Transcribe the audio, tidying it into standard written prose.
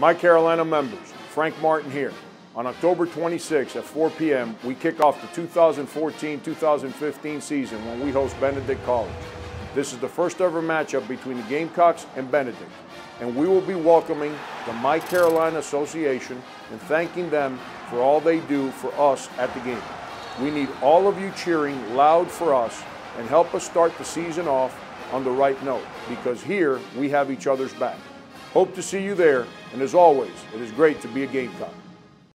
MyCarolina members, Frank Martin here. On October 26 at 4 p.m., we kick off the 2014-2015 season when we host Benedict College. This is the first ever matchup between the Gamecocks and Benedict, and we will be welcoming the MyCarolina Association and thanking them for all they do for us at the game. We need all of you cheering loud for us and help us start the season off on the right note, because here we have each other's back. Hope to see you there, and as always, it is great to be a Gamecock.